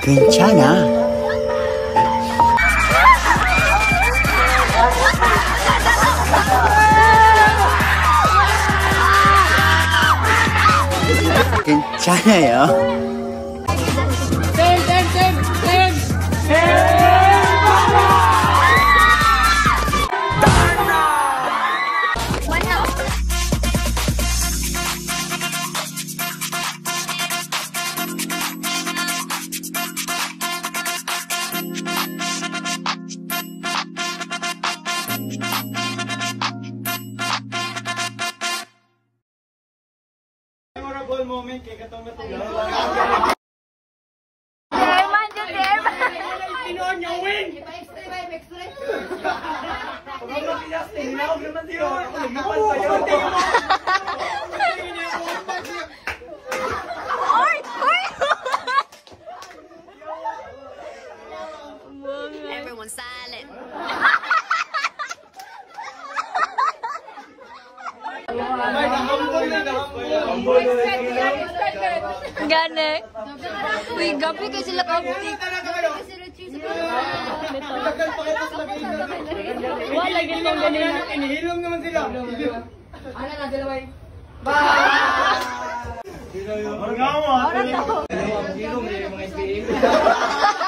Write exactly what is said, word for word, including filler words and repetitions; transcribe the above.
괜찮아. 괜찮아요. Memorable moment kay katong natulog. Chairman, yung chairman. Hinuon niya win. Ipa-extra ba? Ipa-extra. Pag ako si Justin, hinawag naman siya. Naglupan pa yun. Oy! Oy! Everyone silent. Gane. Uy, gabi kayo sila kaptik. Wala ganyan ganyan. Inihilom naman sila. Ano na, dalaway? Bye! Marungaw mo. Hilom din yung mga S B A.